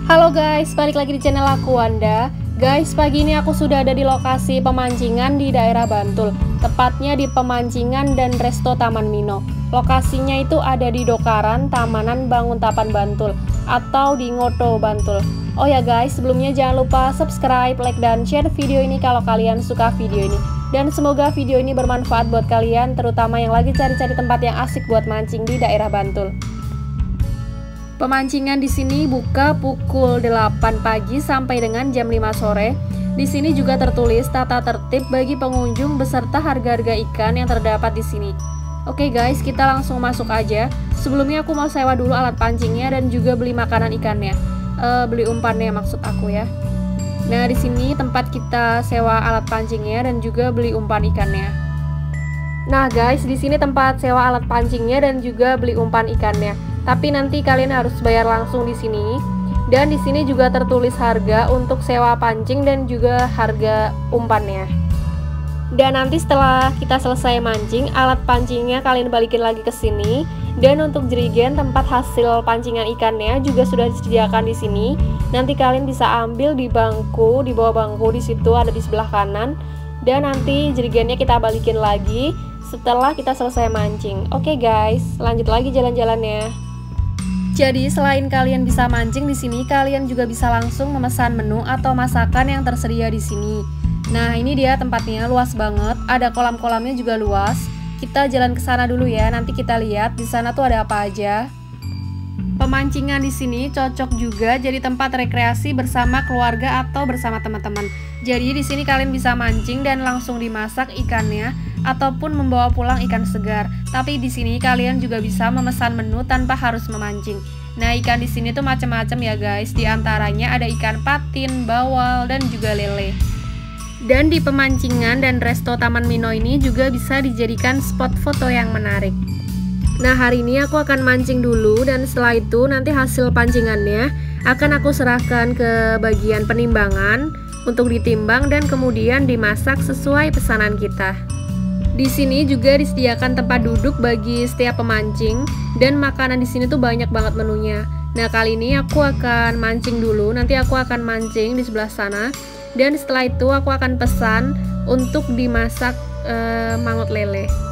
Halo guys, balik lagi di channel aku Wanda. Guys, pagi ini aku sudah ada di lokasi pemancingan di daerah Bantul, tepatnya di Pemancingan dan Resto Taman Mino. Lokasinya itu ada di Dokaran, Tamanan, Banguntapan, Bantul, atau di Ngoto, Bantul. Oh ya guys, sebelumnya jangan lupa subscribe, like, dan share video ini kalau kalian suka video ini. Dan semoga video ini bermanfaat buat kalian, terutama yang lagi cari-cari tempat yang asik buat mancing di daerah Bantul. Pemancingan di sini buka pukul 8 pagi sampai dengan jam 5 sore. Di sini juga tertulis tata tertib bagi pengunjung beserta harga-harga ikan yang terdapat di sini. Oke guys, kita langsung masuk aja. Sebelumnya aku mau sewa dulu alat pancingnya dan juga beli makanan ikannya. Beli umpannya maksud aku ya. Nah, di sini tempat kita sewa alat pancingnya dan juga beli umpan ikannya. Nah guys, di sini tempat sewa alat pancingnya dan juga beli umpan ikannya. Tapi nanti kalian harus bayar langsung di sini. Dan di sini juga tertulis harga untuk sewa pancing dan juga harga umpannya. Dan nanti setelah kita selesai mancing, alat pancingnya kalian balikin lagi ke sini. Dan untuk jerigen tempat hasil pancingan ikannya juga sudah disediakan di sini. Nanti kalian bisa ambil di bangku, di bawah bangku di situ ada di sebelah kanan. Dan nanti jerigennya kita balikin lagi setelah kita selesai mancing. Oke guys, lanjut lagi jalan-jalannya. Jadi selain kalian bisa mancing di sini, kalian juga bisa langsung memesan menu atau masakan yang tersedia di sini. Nah, ini dia tempatnya, luas banget. Ada kolam-kolamnya juga luas. Kita jalan ke sana dulu ya. Nanti kita lihat di sana tuh ada apa aja. Pemancingan di sini cocok juga jadi tempat rekreasi bersama keluarga atau bersama teman-teman. Jadi di sini kalian bisa mancing dan langsung dimasak ikannya ataupun membawa pulang ikan segar. Tapi di sini kalian juga bisa memesan menu tanpa harus memancing. Nah, ikan di sini tuh macam-macam ya guys. Di antaranya ada ikan patin, bawal, dan juga lele. Dan di Pemancingan dan Resto Taman Mino ini juga bisa dijadikan spot foto yang menarik. Nah, hari ini aku akan mancing dulu dan setelah itu nanti hasil pancingannya akan aku serahkan ke bagian penimbangan untuk ditimbang dan kemudian dimasak sesuai pesanan kita. Di sini juga disediakan tempat duduk bagi setiap pemancing dan makanan di sini tuh banyak banget menunya. Nah, kali ini aku akan mancing dulu, nanti aku akan mancing di sebelah sana dan setelah itu aku akan pesan untuk dimasak mangut lele.